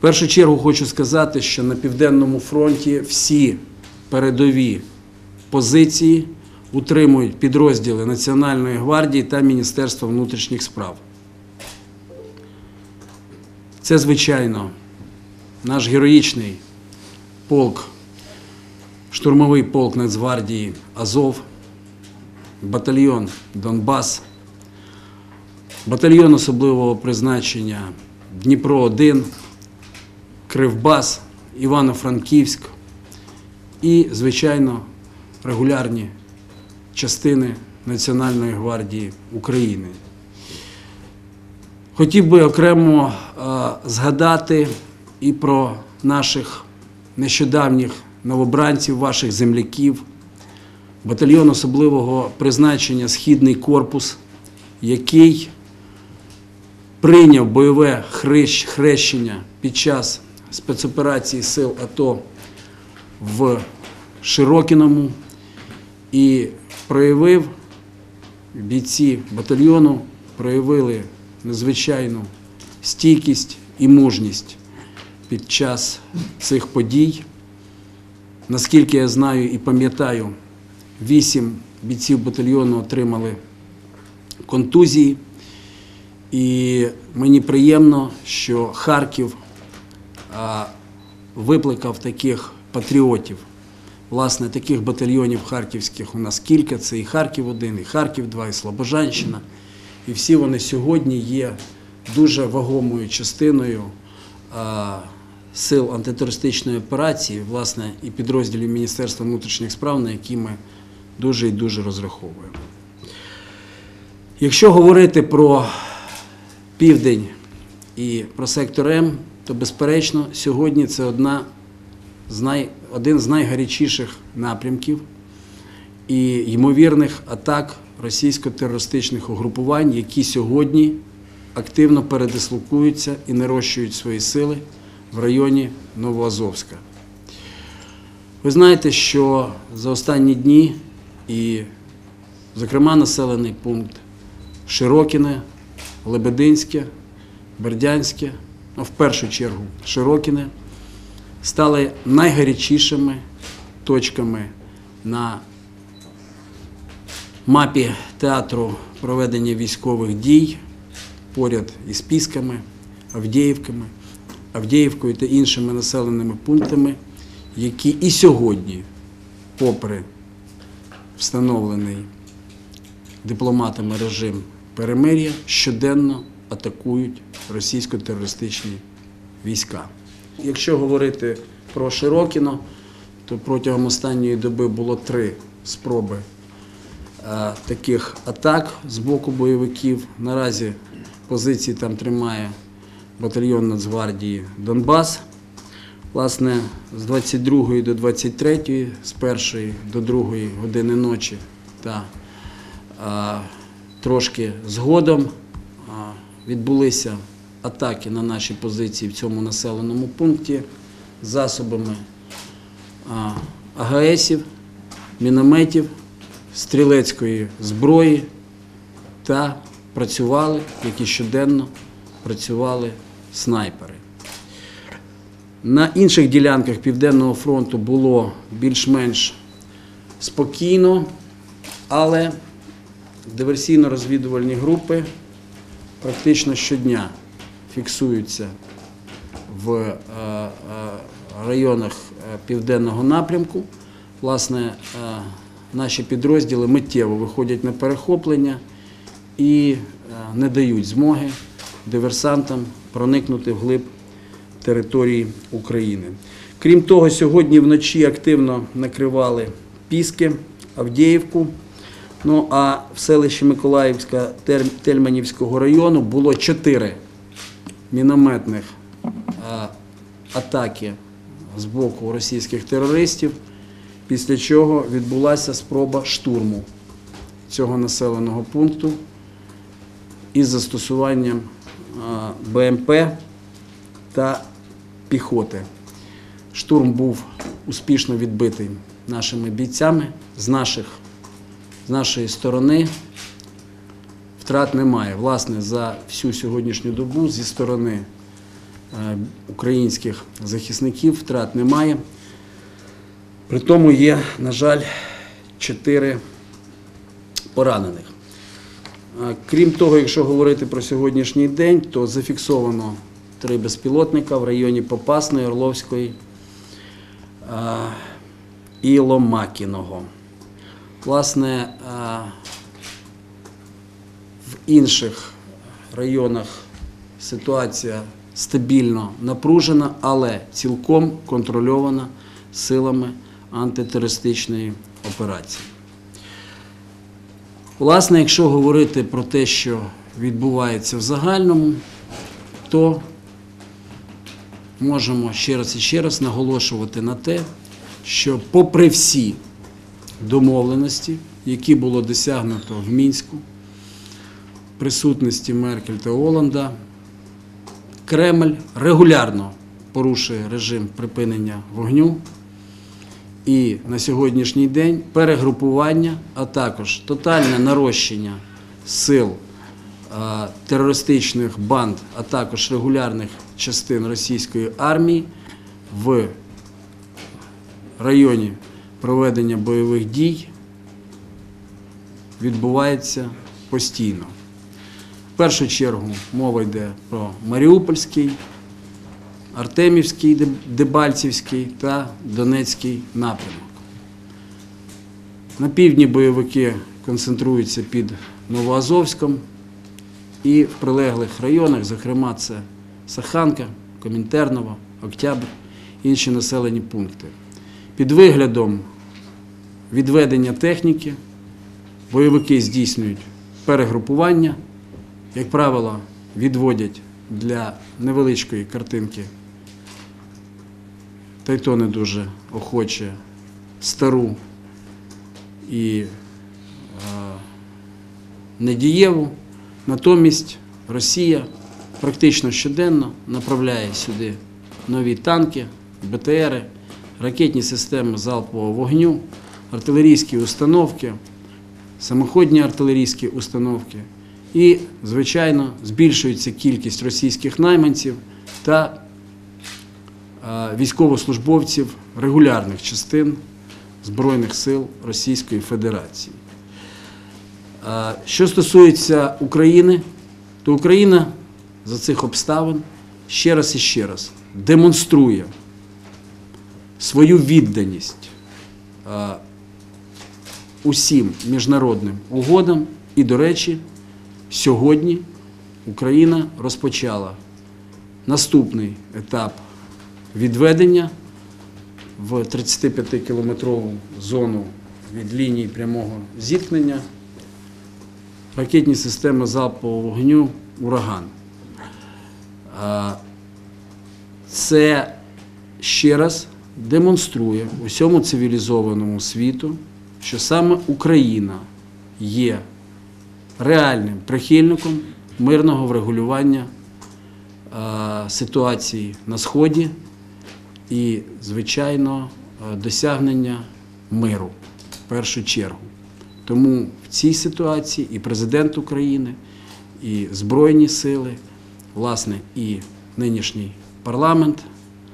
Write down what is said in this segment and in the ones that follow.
В першу чергу хочу сказати, що на Південному фронті всі передові позиції утримують підрозділи Національної гвардії та Міністерства внутрішніх справ. Це, звичайно, наш героїчний полк, штурмовий полк Нацгвардії «Азов», батальйон «Донбас», батальйон особливого призначення «Дніпро-1», «Кривбас», «Івано-Франківськ» і, звичайно, регулярні частини Національної гвардії України. Хотів би окремо згадати і про наших нещодавніх новобранців, ваших земляків, батальйон особливого призначення «Східний корпус», який прийняв бойове хрещення під час спецоперації сил АТО в Широкіному і проявив, бійці батальйону проявили надзвичайну стійкість і мужність під час цих подій. Наскільки я знаю і пам'ятаю, 8 бійців батальйону отримали контузії. І мені приємно, що Харків викликав таких патріотів. Власне, таких батальйонів харківських у нас кілька. Це і Харків-1, і Харків-2, і Слобожанщина. І всі вони сьогодні є дуже вагомою частиною сил антитерористичної операції, власне, і підрозділів Міністерства внутрішніх справ, на які ми дуже і дуже розраховуємо. Якщо говорити про Південь і про сектор М, то, безперечно, сьогодні це один з найгарячіших напрямків і ймовірних атак російсько-терористичних угрупувань, які сьогодні активно передислокуються і нарощують свої сили в районі Новоазовська. Ви знаєте, що за останні дні і, зокрема, населений пункт Широкіне, Лебединське, Бердянське, в першу чергу Широкіне, стали найгарячішими точками на мапі театру проведення військових дій поряд із Пісками, Авдіївкою та іншими населеними пунктами, які і сьогодні, попри встановлений дипломатами режим перемир'я, щоденно атакують російсько-терористичні війська. Якщо говорити про Широкіно, то протягом останньої доби було 3 спроби таких атак з боку бойовиків. Наразі позиції там тримає батальйон Нацгвардії «Донбас». Власне, з 22 до 23, з 1 до 2 години ночі та трошки згодом відбулися атаки на наші позиції в цьому населеному пункті засобами АГСів, мінометів, стрілецької зброї та працювали, як і щоденно працювали снайпери. На інших ділянках Південного фронту було більш-менш спокійно, але диверсійно-розвідувальні групи практично щодня фіксуються в районах південного напрямку. Власне, наші підрозділи миттєво виходять на перехоплення і не дають змоги диверсантам проникнути вглиб території України. Крім того, сьогодні вночі активно накривали Піски, Авдіївку. Ну а в селищі Миколаївська Тельманівського району було 4 мінометних атаки з боку російських терористів, після чого відбулася спроба штурму цього населеного пункту із застосуванням БМП та піхоти. Штурм був успішно відбитий нашими бійцями. З нашої сторони втрат немає. Власне, за всю сьогоднішню добу зі сторони українських захисників, втрат немає. При тому є, на жаль, 4 поранених. Крім того, якщо говорити про сьогоднішній день, то зафіксовано 3 безпілотника в районі Попасної, Орловської і Ломакіного. Власне, в інших районах ситуація стабільно напружена, але цілком контрольована силами антитерористичної операції. Власне, якщо говорити про те, що відбувається в загальному, то можемо ще раз і ще раз наголошувати на те, що попри всі домовленості, які було досягнуто в Мінську, присутності Меркель та Оланда, Кремль регулярно порушує режим припинення вогню. І на сьогоднішній день перегрупування, а також тотальне нарощення сил терористичних банд, а також регулярних частин російської армії в районі проведення бойових дій відбувається постійно. В першу чергу мова йде про Маріупольський, Артемівський, Дебальцівський та Донецький напрямок. На півдні бойовики концентруються під Новоазовськом і в прилеглих районах, зокрема це Саханка, Комінтерново, Октябрь, інші населені пункти. Під виглядом відведення техніки бойовики здійснюють перегрупування, як правило, відводять для невеличкої картинки, та й то не дуже охоче, стару і недієву. Натомість Росія практично щоденно направляє сюди нові танки, БТРи, ракетні системи залпового вогню, артилерійські установки, самоходні артилерійські установки. І, звичайно, збільшується кількість російських найманців та військовослужбовців регулярних частин Збройних сил Російської Федерації. Що стосується України, то Україна за цих обставин ще раз і ще раз демонструє свою відданість усім міжнародним угодам і, до речі, сьогодні Україна розпочала наступний етап відведення в 35-кілометрову зону від лінії прямого зіткнення ракетні системи залпового вогню «Ураган». Це ще раз демонструє усьому цивілізованому світу, що саме Україна є реальним прихильником мирного врегулювання ситуації на Сході і, звичайно, досягнення миру в першу чергу. Тому в цій ситуації і президент України, і Збройні сили, власне, і нинішній парламент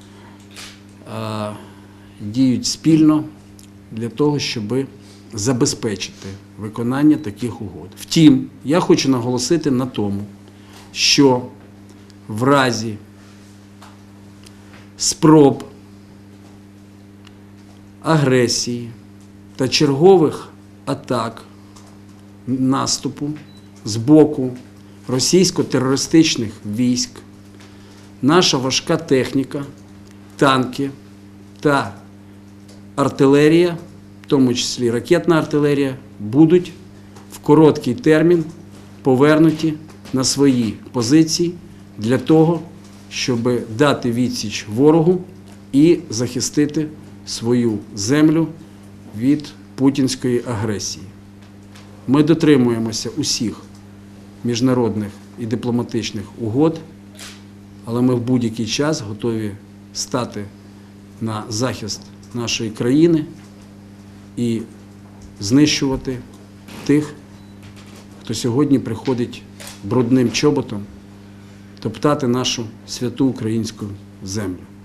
діють спільно для того, щоб забезпечити виконання таких угод. Втім, я хочу наголосити на тому, що в разі спроб агресії та чергових атак, наступу з боку російсько-терористичних військ, наша важка техніка, танки та артилерія, в тому числі ракетна артилерія, будуть в короткий термін повернуті на свої позиції для того, щоб дати відсіч ворогу і захистити свою землю від путінської агресії. Ми дотримуємося усіх міжнародних і дипломатичних угод, але ми в будь-який час готові стати на захист нашої країни і знищувати тих, хто сьогодні приходить брудним чоботом топтати нашу святу українську землю.